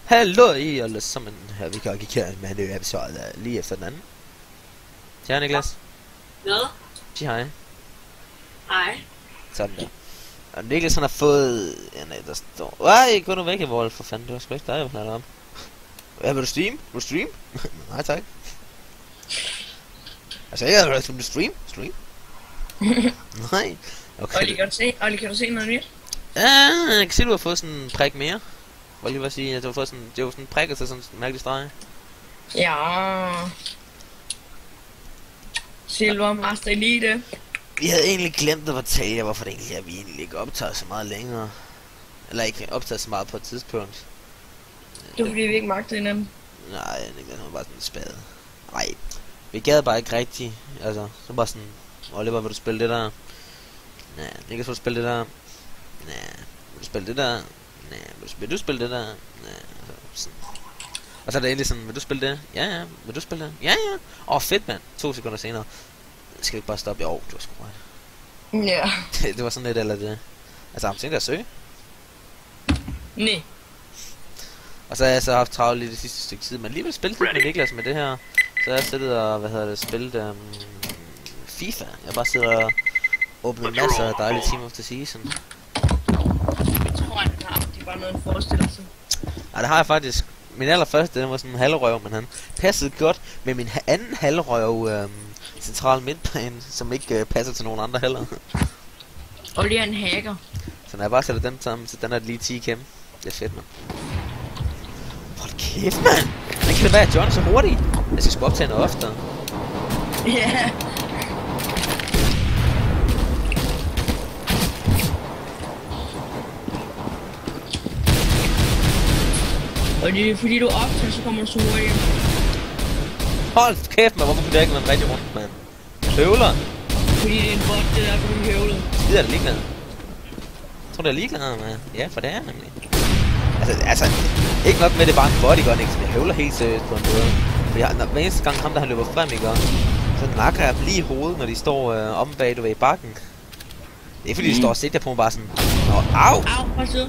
Hallo I alle sammen. Her vi kan kigge med en ny episode lige efter den anden. Tja Niklas. Hvad? Sig hej. Hej. Sådan der. Og Niklas han har fået... Ja nej, der står... Ej, gå nu væk i Vold, for fanden. Det var sgu ikke dig, jeg snakker om. Ja, vil du stream? Vil du stream? Nej tak. Altså ikke, vil du stream? Stream? Nej. Okay. Olli, kan du se noget nyt? Ja, jeg kan se, du har fået sådan en prik mere. Hvor lige var at sige, at du har fået sådan... Det var sådan en prik, og så sådan en mærkelig streg. Ja. Silver Master Elite. Vi havde egentlig glemt at fortælle jer, hvorfor det egentlig er, at vi egentlig ikke optager så meget længere. Eller ikke optager så meget på et tidspunkt. Det var fordi vi ikke magtede hinanden. Nej, det var bare sådan en spade. Nej, vi gad bare ikke rigtigt. Altså, så bare sådan... Oliver, vil du spille det der? Nej, Niklas, vil du spille det der? Nej, vil du spille det der? Nej, vil du spille det der? Nej, sådan. Og så er det egentlig sådan, vil du spille det? Ja, ja, vil du spille det? Ja, ja. Fedt mand, 2 sekunder senere. Skal vi ikke bare stoppe? Jo, du har sgu ret. Ja. Det var sådan lidt eller det. Altså, han tænkte at søge. Nej. Og så har jeg så haft travlt i det sidste stykke tid, men alligevel spillet lidt med Niklas med det her. Så jeg har siddet og, spillet FIFA. Jeg har bare siddet og åbnet masser af dejlige Team of the Season. Jeg tror, han har. Det er bare noget, han forestiller sig. Ej, det har jeg faktisk. Min allerførste, den var sådan en halvrøv, men han passede godt med min anden halvrøv central midtbane, som ikke passer til nogen andre heller. Olli er en hacker. Så når jeg bare sætter dem sammen, så den er lige 10 kæm. Det er fedt, mand. Hold kæft, mand! Hvordan kan det være, at John er så hurtig? Jeg skal sgu optage noget oftere. Ja. Og det er fordi du optager, så kommer du så hurtigt. Hold kæft, mand! Hvorfor kunne det ikke være en rigtig rundt, mand? Høvler! Fordi det er en bot, det er derfor du høvler. Skider er det ligeglad. Jeg tror, det er ligeglad, mand. Ja, for det er nemlig. Altså, ikke nok med, det er bare en bodygun, ikke? Så jeg høvler helt seriøst på en måde. For hver eneste gang ham, der han løber frem, ikke? Så nakker jeg dem lige i hovedet, når de står om bag, du ved, i bakken. Det er fordi, de står og sigter på mig bare sådan... Nå, au! Au, hvad så?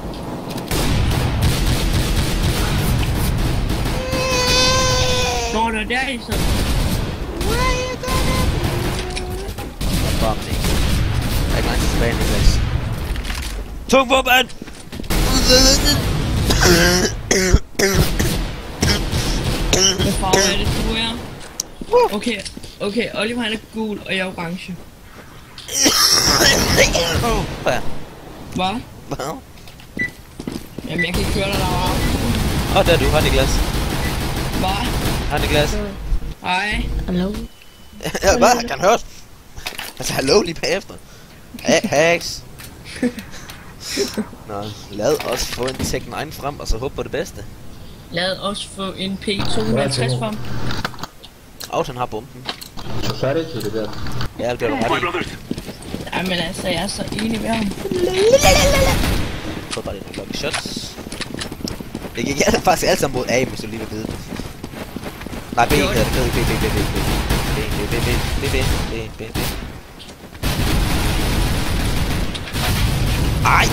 Nå, det er der, I så. Bom, det ikke. Der er ikke langt tilbage, Niklas. Tung på, mand! Hvad farve er det, du er? Okay, Oliver han er gul, og jeg er orange. Hvad? Hvad? Hvad? Jamen, jeg kan ikke høre dig derovre. Der er du. Hej, Niklas. Hvad? Hej, Niklas. Hej. Hallo? Ja, hvad? Kan han høres? Altså, hallo lige bagefter. Hacks. Nå, lad os få en Tekken 9 frem, og så håbe på det bedste. Lad os få en P250 frem. Auton har bomben. Så færdig til det der. Ja, det bliver du ret i. Jamen altså, jeg er så enig med ham. Få bare lidt lucky shots. Det gik faktisk alt sammen mod A, hvis du lige vil vide det. Nej, B hedder det. B. Ej!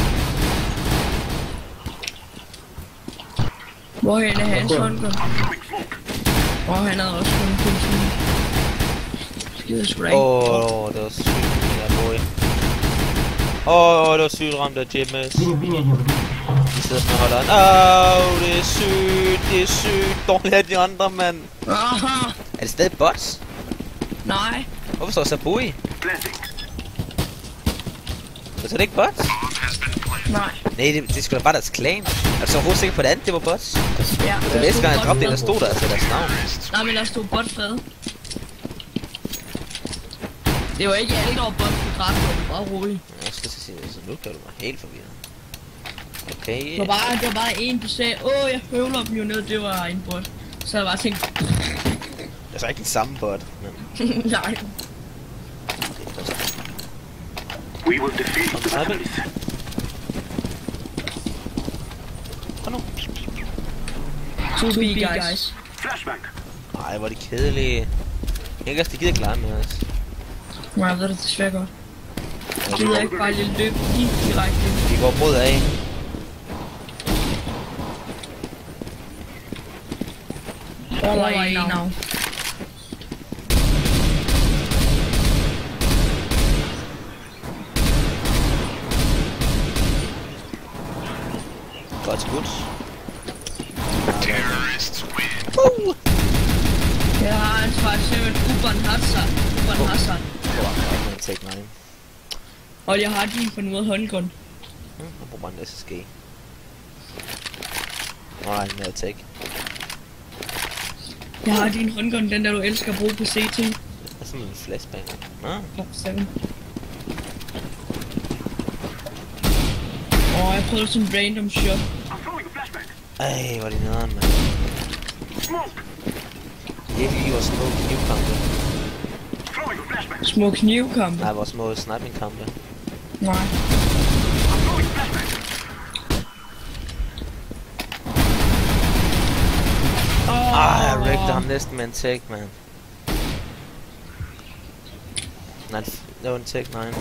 Hvorhen er hans håndgun? Han havde også kun en politi. Skide sgu da ikke. Det var sygt, der boy. Det var sygt ramt af Jimmes. De sidder sådan og holder an. Det er sygt. Dårligt af de andre, mand. Aha. Er det stadig bots? Nej. Hvorfor står Sabui? Så er det ikke bots? Nej. Nej, det skulle da bare deres clan. Er du så overhovedet sikker på det andet, det var bots? Ja. Så næste gang jeg dropte det, der stod der altså deres navn. Nej, men der stod botfred. Det var ikke alle, der var bot på dræbte, det var bare roligt. Jeg skal sige det, så nu gør du mig helt forvirret. Okay. Det var bare en, der sagde, jeg høvler dem jo ned, det var en bot. Så jeg bare tænkte... Det er så ikke den samme bot, men... Nej. We will defeat the enemies. Kom nu. 2B, guys. Flashback. Ej, hvor er de kedelige. Ikke de gider klare med os. Nej, jeg ved det desværre godt. Jeg gider ikke bare lige løbe direkte. Vi går mod A. Over en now. Godt skudt. Jeg har en 5-7 Uban Hassan. Man take 9. Og jeg har din på en måde håndgun. Jeg bruger bare en SSG. Nej, en take. Jeg har din håndgun, den der du elsker at bruge på CT. Det er sådan en flashbang. Top 7. Jeg prøvede sådan en random shot. Ej, hvor er det nederen, mand. Det er lige vores små knivkampe. Små knivkampe? Nej, vores små snipingkampe. Nej. Jeg wreckede ham næsten med en tag, man. Nej, det var en tag, nej.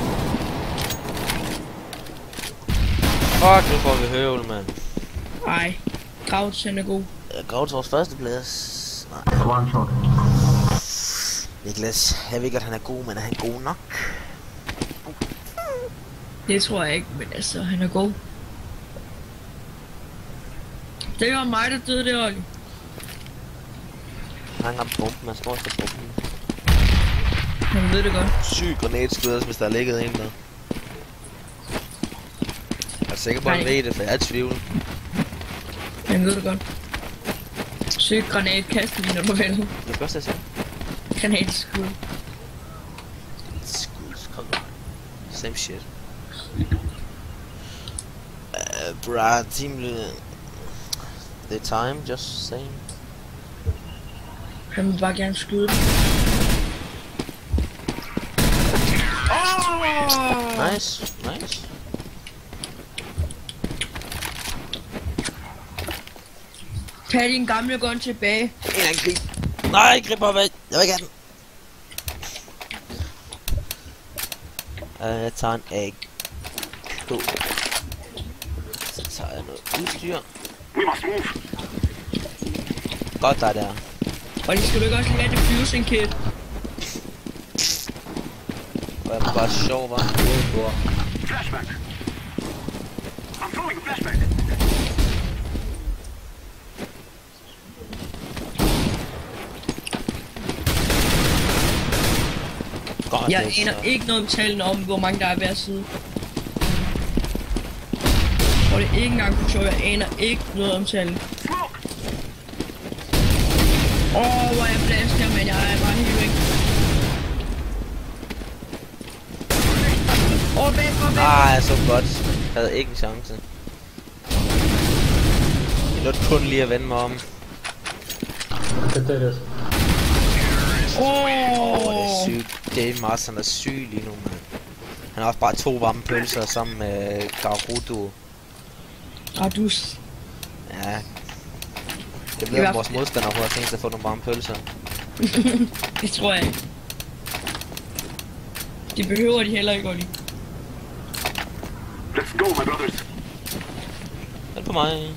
Fuck, nu får vi høvl, mand. Ej, Grouch han er god. Grouch vores første plads. Nej. One shot. Niklas, jeg ved ikke, at han er god, men er han god nok? Det tror jeg ikke, men altså, han er god. Det var mig, der døde det, Olli. Han har bomben, man står efter bomben. Han ved det godt. Syg granatskudder, hvis der er ligget en der. Jeg er sikker på, at han ved det, for jeg er i tvivl. Han ved det godt. Syg granatkast lige når du vælger. Det er godt, jeg siger. Granatskud. Skud, same shit. Bruh, team the time, just saying. Han vil bare gerne skyde. Nice, nice. Tag din gamle gun tilbage. En anden grib. Nej, grib mig væk. Jeg vil ikke have den. Jeg tager en egg. Cool. Så tager jeg noget udstyr. Godt der der. Og det skal du ikke også lige have diffusing kit? Og jeg var bare sjov, hva'? Flashback. I'm throwing a flashback. Godt, Jeg aner ikke noget tallene om, hvor mange der er hver side. Og det er ikke engang for sjov, jeg aner ikke noget om tallene. Hvor er jeg blæst her, men jeg er bare helt væk. Jeg så godt. Jeg havde ikke en chance. Jeg nåede kun lige at vende mig om. Det er det. Det er sygt. Dave Mars, han er syg lige nu, man. Han har også bare 2 varme pølser sammen med Garudo. Gradus. Ja. Det bliver vores modstander på at tænke sig at få nogle varme pølser. Det tror jeg ikke. De behøver de heller ikke, Olli. Let's go, my brothers. Vent på mig.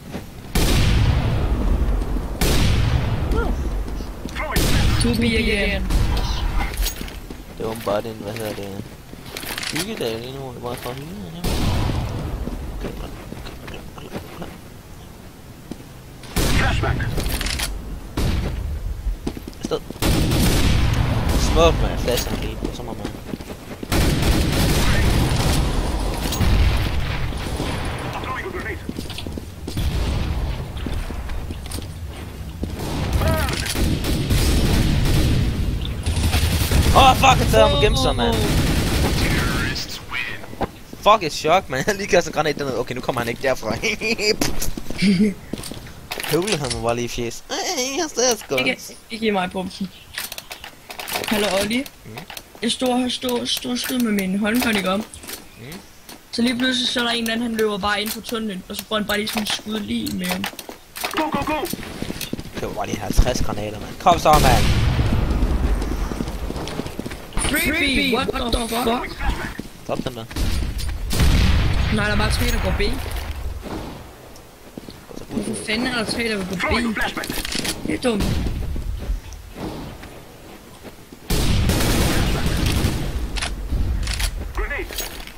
To be again. Det var bare den, hvad hedder det? Hyggedag lige nu, det var for hygge. Flashback. Afsted. Smuk med flaskerne lige, og så må man. I'm throwing a grenade. Fuck, jeg tager ham gennem sig, man. Fuck, et chok, man. Jeg lige kastet en granat derned. Okay, nu kommer han ikke derfra. Høvlede han mig bare lige i fjes. Jeg står skål. Ikke i mig bumsen. Hallo, Olli. Jeg stod med min håndgun, ikke om? Så lige pludselig så er der en eller anden, han løber bare ind på tunnelen, og så får han bare lige sådan en skud lige med ham. Go, go, go! Det var bare lige 50 granater, man. Kom så, man. Freebie, what the fuck? Stop den der. Nej, der er bare 3, der går B. Hvorfor fanden er der 3, der vil gå B? Det er dumt. Grenade.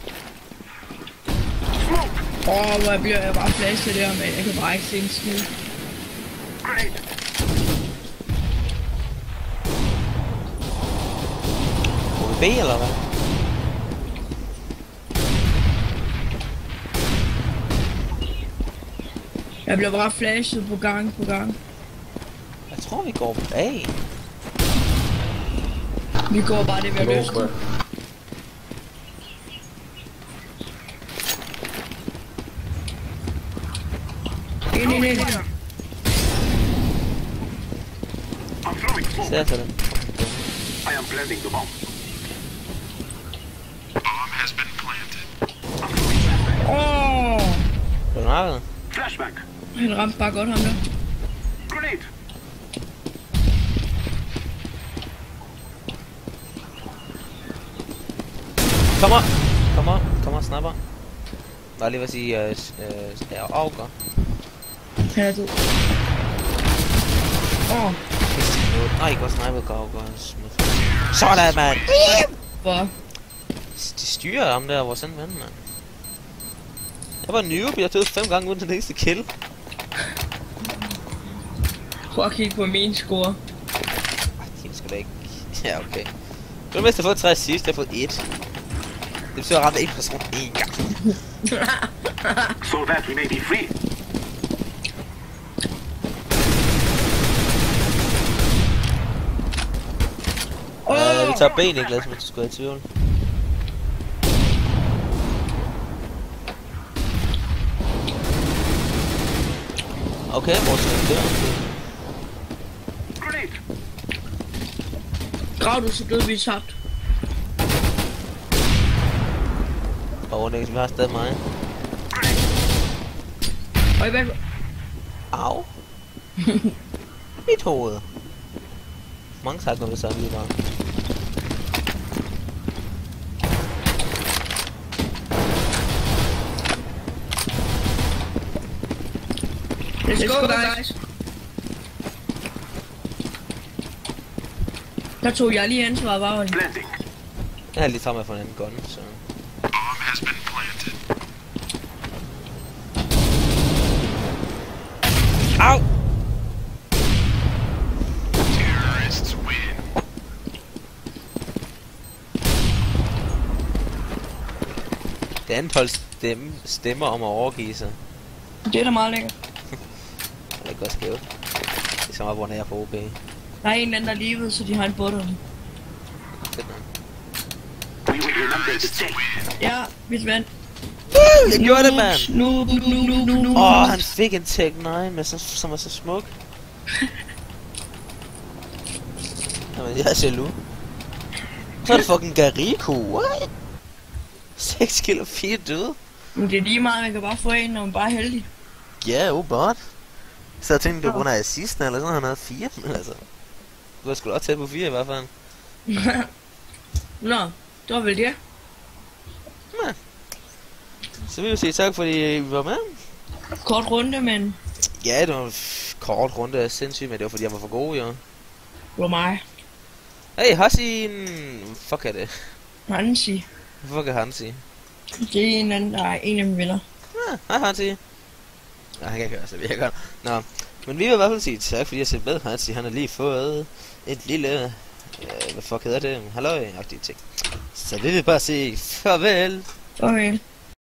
Smoke. Hvor bliver jeg bare flashet der, men jeg kan bare ikke se en skid. Grenade. Må vi B eller hvad? Jeg bliver bare flashet på gang på gang. Jeg tror vi går bag. Vi går bare det, vi har lyst til. Ind. I'm throwing smoke. Ser til den. I am planting the bomb. Bomb has been planted. I'm throwing flashbang. Har du nakket? Flashbang. Han ramte bare godt ham der. Grenade. Kom on, snapper. Bare lige vil sige, afgør. Han er død. Nej, godt snipet, afgør. Sådan, mand! Hvor? De styrer ham der, vores anden ven, mand. Jeg var newbie, jeg døde 5 gange uden den næste kill. Prøv at kigge på min score. Det skal da ikke... Ja, okay. Du har mest fået 3 sidst, jeg har fået 1. Det betyder at ramme en person én gang. So that we may be free. Vi tager ben, Niklas, hvis du skulle have i tvivl. Okay, vores dør. Grenade. Grav du så død, vi er tabt. Og Niklas, vi har stadig mig. Og i hvert Au. Mit hoved. Mange tak, når vi så lige var. Let's go, guys. Der tog jeg lige ansvar, var det? Planting. Jeg har lige taget mig for en anden gun, så... Bomb has been planted. Au! Terrorists win. Det andet hold stemmer om at overgive sig. Det er da meget lækkert. Det er godt skævt. Det er så meget, hvor jeg er på OB. Der er en eller anden, der er livet, så de har en butter. Fedt nok. We will remember this day. Ja, vi vandt. Det gjorde det, mand! Nu. Han fik en Tech 9, men som var så smuk. Jamen, jeg er jaloux. Så er det fucking Gariko, what? 6 kill og 4 døde. Men det er lige meget, man kan bare få en, når man bare er heldig. Ja, åbenbart. Så jeg tænkte, det var grund af assisten, eller sådan, han havde 4, men altså... Du var sgu da også tæt på 4 i hvert fald. Nå, det var vel det. Ja. Så vil jeg sige tak, fordi I var med. Kort runde, men Ja, det var en kort runde af sindssygt, men det var fordi, jeg var for god, jo. det var mig. Hey, Hassin! Fuck er det? Hansi. Fuck er Hansi? Det er en anden, der er en af mine venner. Ja, hej Hansi. Ja, han kan ikke høre, så vi godt. Nå, men vi vil i hvert fald sige tak, fordi jeg ser med Hansi. Han har lige fået et lille... hvad fuck hedder det? Halløj-agtige ting. Så vi vil bare sige farvel. Okay.